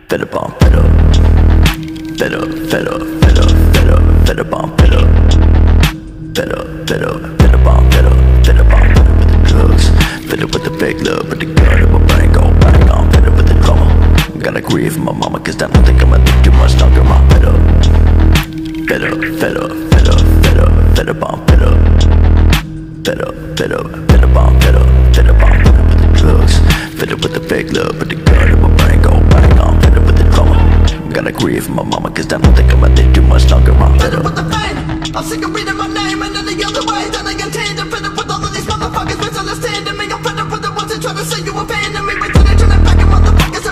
Fed up on fed up. Fed up, fed up, fed up, fed up, fed up on fed up. Fed up, fed up, fed up on fed up. Fed up on fed up with the drugs. Fed up with the fake love, but the gun in my brain go bang on. Fed up with the drama. Gotta grieve for my mama, cause I don't think I'ma live too much longer. I'm fed up. Fed up, fed up, fed up, fed up, fed up on fed up. Fed up, fed up, fed up on fed up. Fed up on fed up with the drugs. Fed up with the fake love, but the gun in my brain go bang on. Fed up with the drama. Gotta grieve for my mama, cause I don't think I'ma live too much longer. I'm fed up with the pain. I'm sick of reading my name and then the other way. Then I get tainted, fed up with all of these motherfuckers.